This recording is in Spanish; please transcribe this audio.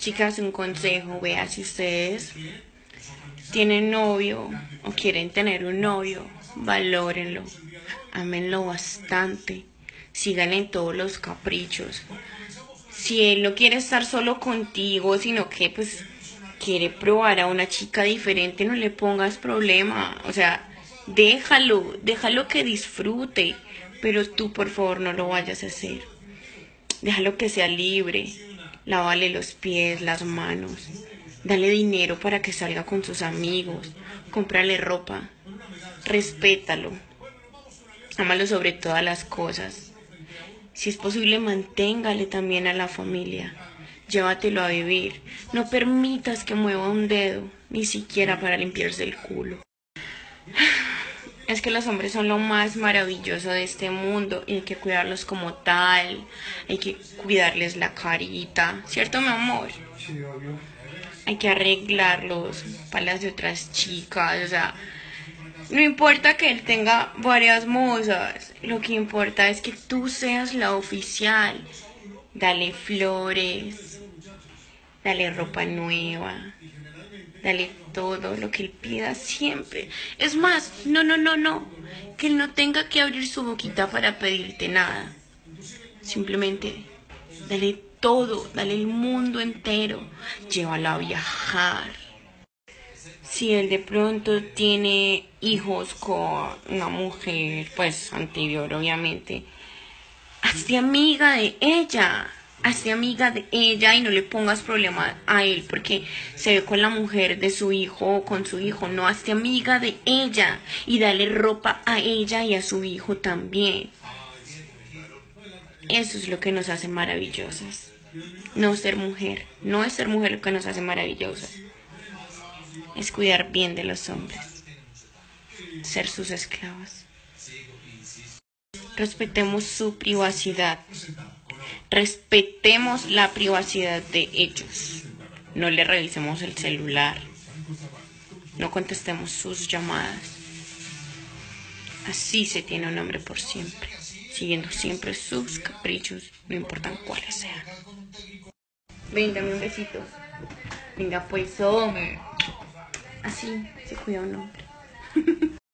Chicas, un consejo, vea, si ustedes tienen novio o quieren tener un novio, valórenlo, ámenlo bastante, síganle en todos los caprichos. Si él no quiere estar solo contigo, sino que pues quiere probar a una chica diferente, no le pongas problema. O sea, déjalo que disfrute, pero tú por favor no lo vayas a hacer. Déjalo que sea libre. Lávale los pies, las manos. Dale dinero para que salga con sus amigos. Cómprale ropa. Respétalo. Ámalo sobre todas las cosas. Si es posible, manténgale también a la familia. Llévatelo a vivir. No permitas que mueva un dedo, ni siquiera para limpiarse el culo. Es que los hombres son lo más maravilloso de este mundo y hay que cuidarlos como tal. Hay que cuidarles la carita. ¿Cierto, mi amor? Sí, obvio. Hay que arreglarlos para las de otras chicas. O sea, no importa que él tenga varias musas. Lo que importa es que tú seas la oficial. Dale flores. Dale ropa nueva. Dale todo lo que él pida siempre. Es más, no. Que él no tenga que abrir su boquita para pedirte nada. Simplemente dale todo, dale el mundo entero. Llévalo a viajar. Si él de pronto tiene hijos con una mujer, pues anterior obviamente, hazte amiga de ella. Hazte amiga de ella y no le pongas problema a él porque se ve con la mujer de su hijo o con su hijo. No, hazte amiga de ella y dale ropa a ella y a su hijo también. Eso es lo que nos hace maravillosas. No ser mujer. No es ser mujer lo que nos hace maravillosas. Es cuidar bien de los hombres. Ser sus esclavas. Respetemos su privacidad. Respetemos la privacidad de ellos. No le revisemos el celular. No contestemos sus llamadas. Así se tiene un hombre por siempre, siguiendo siempre sus caprichos, no importan cuáles sean. Ven, dame un besito. Venga pues, hombre. Así se cuida un hombre.